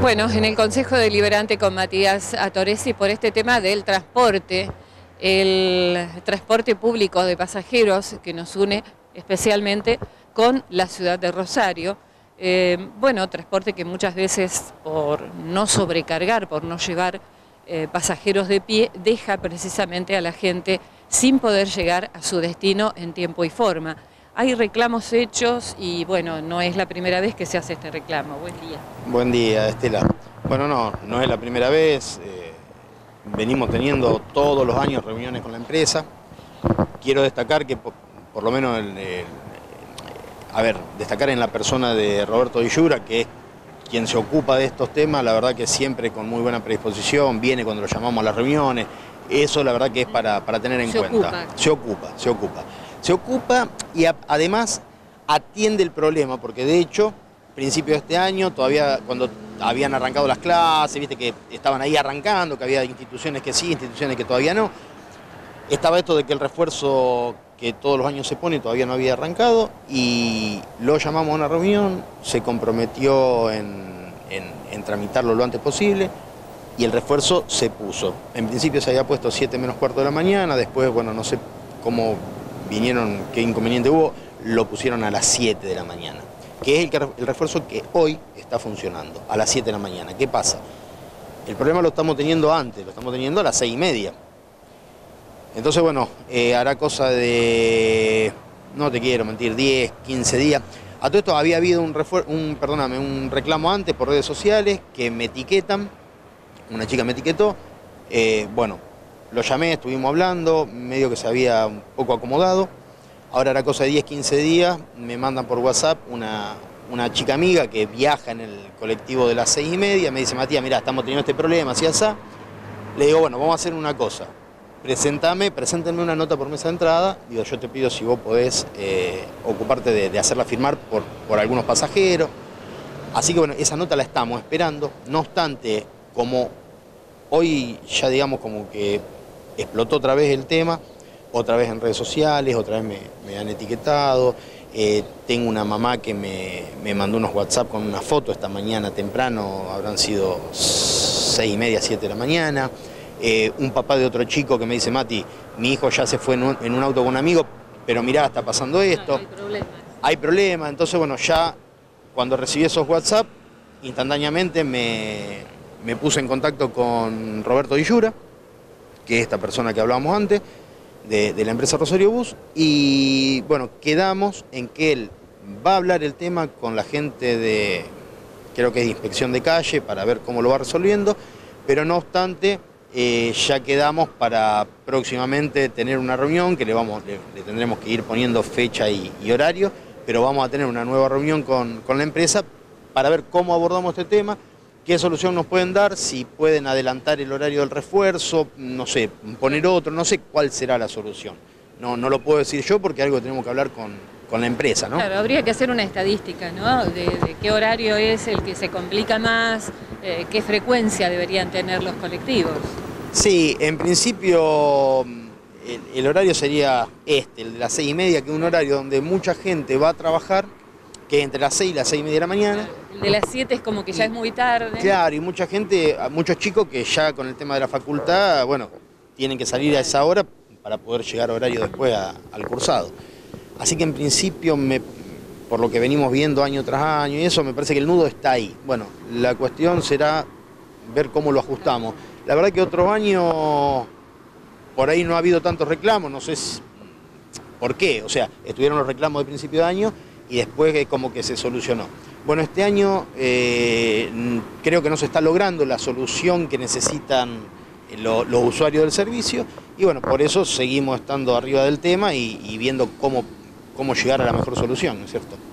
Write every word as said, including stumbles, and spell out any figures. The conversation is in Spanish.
Bueno, en el Consejo Deliberante con Matías Atoresi por este tema del transporte, el transporte público de pasajeros que nos une especialmente con la ciudad de Rosario. Eh, bueno, transporte que muchas veces por no sobrecargar, por no llevar eh, pasajeros de pie, deja precisamente a la gente sin poder llegar a su destino en tiempo y forma. Hay reclamos hechos y bueno, no es la primera vez que se hace este reclamo. Buen día. Buen día, Estela. Bueno, no, no es la primera vez. Eh, venimos teniendo todos los años reuniones con la empresa. Quiero destacar que por, por lo menos, el, el, a ver, destacar en la persona de Roberto Di Giura, que es quien se ocupa de estos temas, la verdad que siempre con muy buena predisposición, viene cuando lo llamamos a las reuniones. Eso la verdad que es para, para tener en se cuenta. Ocupa. Se ocupa, se ocupa. Se ocupa y a, además atiende el problema, porque de hecho, principio de este año, todavía cuando habían arrancado las clases, viste que estaban ahí arrancando, que había instituciones que sí, instituciones que todavía no, estaba esto de que el refuerzo que todos los años se pone todavía no había arrancado y lo llamamos a una reunión, se comprometió en, en, en tramitarlo lo antes posible y el refuerzo se puso. En principio se había puesto siete menos cuarto de la mañana, después, bueno, no sé cómo vinieron, qué inconveniente hubo, lo pusieron a las siete de la mañana, que es el, el refuerzo que hoy está funcionando, a las siete de la mañana. ¿Qué pasa? El problema lo estamos teniendo antes, lo estamos teniendo a las seis y media. Entonces, bueno, eh, hará cosa de, no te quiero mentir, diez, quince días. A todo esto había habido un, un, perdóname, un reclamo antes por redes sociales que me etiquetan, una chica me etiquetó, eh, bueno, lo llamé, estuvimos hablando, medio que se había un poco acomodado. Ahora era cosa de diez, quince días, me mandan por WhatsApp una, una chica amiga que viaja en el colectivo de las seis y media, me dice, Matías, mirá, estamos teniendo este problema, así, así. Le digo, bueno, vamos a hacer una cosa, presentame, preséntenme una nota por mesa de entrada, digo, yo te pido si vos podés eh, ocuparte de, de hacerla firmar por, por algunos pasajeros. Así que bueno, esa nota la estamos esperando, no obstante, como hoy ya digamos como que explotó otra vez el tema, otra vez en redes sociales, otra vez me, me han etiquetado, eh, tengo una mamá que me, me mandó unos WhatsApp con una foto esta mañana temprano, habrán sido seis y media, siete de la mañana, eh, un papá de otro chico que me dice, Mati, mi hijo ya se fue en un, en un auto con un amigo, pero mirá, está pasando esto, hay problemas. Hay problemas, entonces bueno, ya cuando recibí esos WhatsApp, instantáneamente me, me puse en contacto con Roberto Di Giura, que es esta persona que hablábamos antes, de, de la empresa Rosario Bus, y bueno, quedamos en que él va a hablar el tema con la gente de, creo que es de inspección de calle, para ver cómo lo va resolviendo, pero no obstante, eh, ya quedamos para próximamente tener una reunión, que le, vamos, le, le tendremos que ir poniendo fecha y, y horario, pero vamos a tener una nueva reunión con, con la empresa para ver cómo abordamos este tema, qué solución nos pueden dar, si pueden adelantar el horario del refuerzo, no sé, poner otro, no sé cuál será la solución. No, no lo puedo decir yo porque algo tenemos que hablar con, con la empresa, ¿no? Claro, habría que hacer una estadística, ¿no? De, de qué horario es el que se complica más, eh, qué frecuencia deberían tener los colectivos. Sí, en principio el, el horario sería este, el de las seis y media, que es un horario donde mucha gente va a trabajar, que es entre las seis y las seis y media de la mañana. El de las siete es como que ya es muy tarde. Claro, y mucha gente, muchos chicos que ya con el tema de la facultad, bueno, tienen que salir a esa hora para poder llegar a horario después a, al cursado. Así que en principio, me, por lo que venimos viendo año tras año y eso, me parece que el nudo está ahí. Bueno, la cuestión será ver cómo lo ajustamos. La verdad que otros años por ahí no ha habido tantos reclamos, no sé si, por qué, o sea, estuvieron los reclamos de principio de año y después como que se solucionó. Bueno, este año eh, creo que no se está logrando la solución que necesitan lo, los usuarios del servicio y bueno, por eso seguimos estando arriba del tema y, y viendo cómo, cómo llegar a la mejor solución, ¿no es cierto?